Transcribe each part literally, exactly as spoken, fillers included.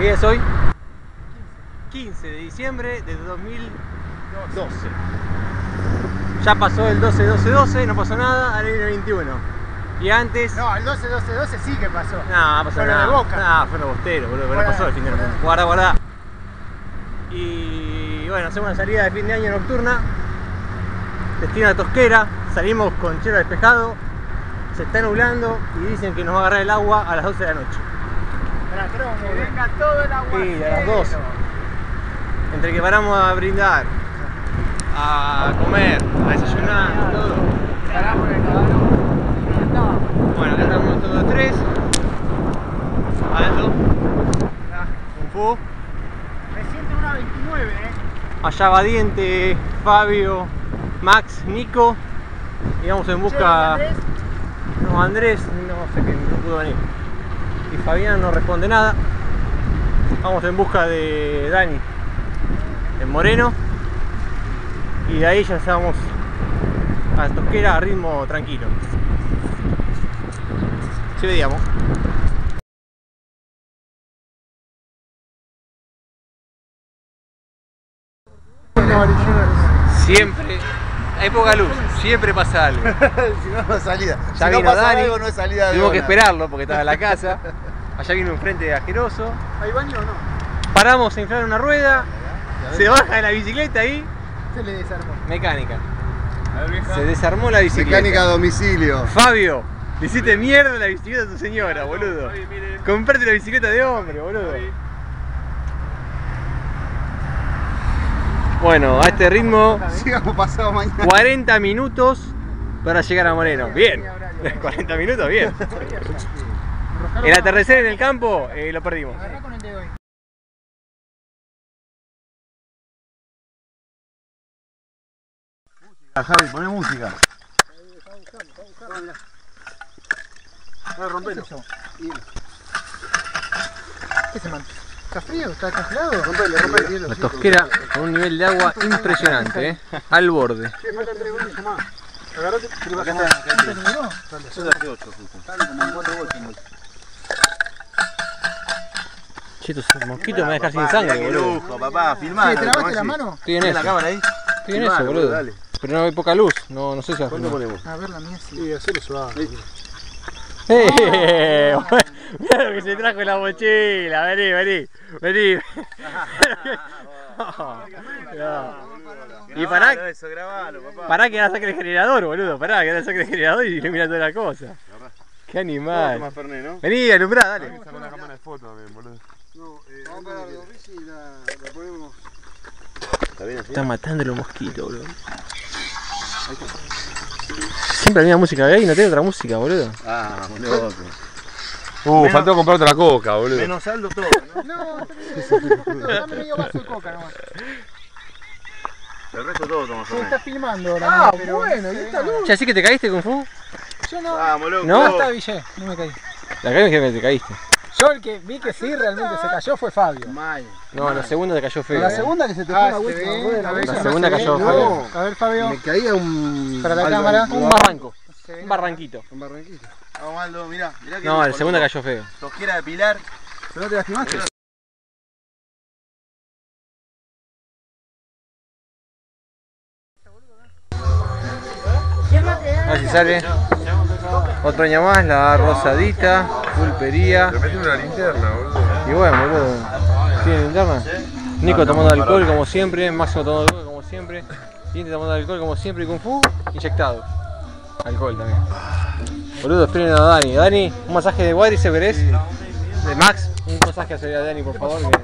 ¿Qué día es hoy? quince de diciembre de dos mil doce. Ya pasó el doce doce doce, no pasó nada, ahora viene el veintiuno. Y antes... No, el doce doce doce sí que pasó. No, no pasó fue nada. Lo de Boca. No, fue lo bostero, boludo, pero no pasó el fin de mundo. Guarda, guarda. Y bueno, hacemos una salida de fin de año nocturna. Destino a Tosquera. Salimos con cielo despejado. Se está nublando y dicen que nos va a agarrar el agua a las doce de la noche. Esperá, creo que venga todo el agua. Sí, a las doce. Entre que paramos a brindar, a comer, a desayunar, todo. Paramos en el caballo. Bueno, acá estamos todos tres. Aldo. Kung Fu. Me siento una veintinueve, eh. Allá va Diente, Fabio, Max, Nico. Y vamos en busca... Che, Andrés. No, Andrés, no sé qué, no pudo venir. Y Fabián no responde nada. Vamos en busca de Dani en Moreno. Y de ahí ya estamos a Tosquera a ritmo tranquilo. Ci vediamo. Siempre hay poca luz, siempre pasa algo. Si no, no es salida. Ya si vino no pasa Dani, algo, no es salida de tuvimos que ona. esperarlo porque estaba en la casa. Allá vino un frente asqueroso. ¿Hay baño o no? Paramos a inflar una rueda. Se baja de la bicicleta y... Se le desarmó. Mecánica. Se desarmó la bicicleta. Mecánica a domicilio. Fabio, le hiciste mierda la bicicleta a tu señora, boludo. Comprate la bicicleta de hombre, boludo. Bueno, a este ritmo, Sigamos pasado mañana. cuarenta minutos para llegar a Moreno. Bien, cuarenta minutos, bien. El atardecer en el campo eh, lo perdimos. Agarrá con el dedo ahí. Javi, poné música. No, rompelo. ¿Qué se man? ¿Está frío? ¿Está congelado? Rompelo, rompelo. La Tosquera con un nivel de agua impresionante, eh, al borde. ¿Qué falta tres goles más? Agarrate. Acá está, acá ¿Cuánto terminó? Yo saqué ocho justo. Están como cuatro bolsas. Che, estos mosquitos me van a dejar sin sangre, Qué boludo. lujo, papá, filmá. ¿Te lavaste la mano? Estoy en ¿Tienes la eso, cámara ahí? estoy en Filmalo, eso, boludo. dale. Pero no hay poca luz, no, no sé si va a ¿Cuánto filmar. ponemos? A ver la mía sí. Sí, hacerlo suave. ¡Eh! Mirá lo que se trajo en la mochila, vení, vení, vení. No. Y pará, Grabalo eso, grabalo, papá. pará que ahora saque el generador, boludo. Pará que ahora saque el generador y ilumina toda la cosa. Qué animal. Toma Fernet, ¿no? Vení, alumbrá, dale. Saca una cámara de foto también, boludo. No, eh, vamos a parar la bici y la, la ponemos. ¿Está bien así? Están matando los mosquitos, boludo. Siempre la misma música gay, no tiene otra música, boludo. Ah, boludo. Uh, Menos- faltó comprar otra coca, boludo. Menos saldo todo, ¿no? No, no, dame medio vaso de coca nomás. El resto todo toma Se está Fernet. filmando la Ah, mía, pero bueno, y esta luz. Che, ¿así que te caíste, Kung Fu? yo no. Vamos, loco. ¿No? No está Ville, no me caí. La caí que te caíste. Yo el que vi que sí realmente se cayó fue Fabio. Mal. No, la segunda te cayó feo. La segunda que se te fue Ah, la se vuelta, ve, la rueda, a ver, La ya segunda no se cayó ve. feo. A ver, Fabio. Me caía un... Para la algo cámara. ahí. Un barranco, Se ve un barranquito. Un barranquito. Vamos, Aldo, mirá. Mirá que No, la lujo, segunda loco. cayó feo. Tosquera de Pilar. ¿Pero no te lastimaste? A ver si sale. Otro año más, la rosadita, pulpería. Le meten una linterna, boludo. Y bueno, boludo. ¿Tiene linterna? Nico tomando alcohol como siempre, Máximo tomando alcohol como siempre, Diente tomando alcohol como siempre y Kung Fu inyectado. Alcohol también. Boludo, esperen a Dani. Dani, un masaje de cuádriceps, ¿querés? De Max, un masaje a Dani, por favor. Que...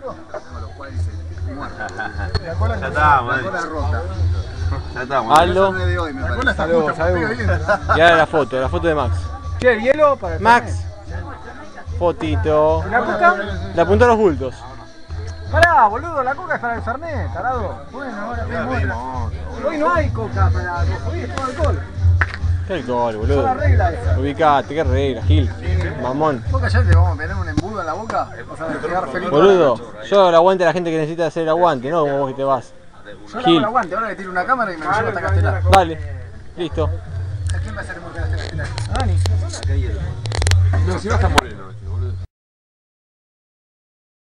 Ya estamos, La cola rota. Ya estamos. Aldo. Eso no es de hoy, me parece. Saludos, saludos. Y ahora la foto, la foto de Max. Che, el hielo para el Max, fotito. ¿La coca? Le apuntó a los bultos. Pará, boludo, la coca es para el Fernet, tarado. Bueno, ahora Ya vemos vimos. Hoy no hay coca para... Hoy es todo alcohol. Qué alcohol, Es boludo. una regla esa. Ubicate, qué regla, Gil. Mamón. ¿Vos callate, vamos a meter un embudo en la boca? Vas a quedar feliz. Boludo, yo hago el aguante a la gente que necesita hacer el aguante, no como vos que te vas. Yo no Gil. hago el aguante, ahora le tiro una cámara y me lo llevo hasta Castelar. Dale, listo. ¿A quién va a hacer el hasta Castelar? A Dani. No, si no está moreno.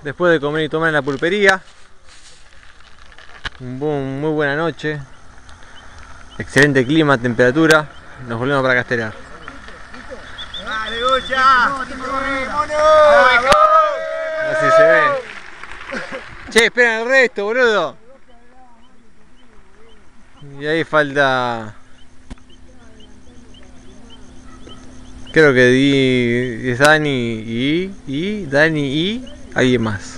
después de comer y tomar en la pulpería. Un buen, muy buena noche. Excelente clima, temperatura. Nos volvemos para Castelar. ¡Dale, Goya! Así se ve. Che, esperan el resto, boludo. Y ahí falta... Creo que di, es Dani y, y Dani y alguien más.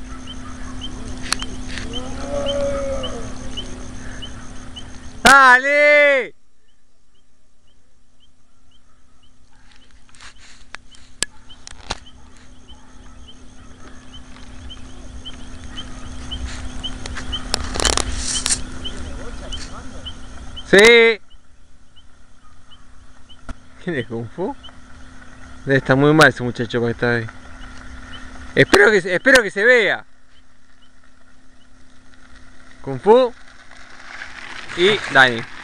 ¡Dale! Sí. ¿Quién es Kung Fu? Debe estar muy mal ese muchacho para estar ahí. Espero que, espero que se vea. Kung Fu y Dani.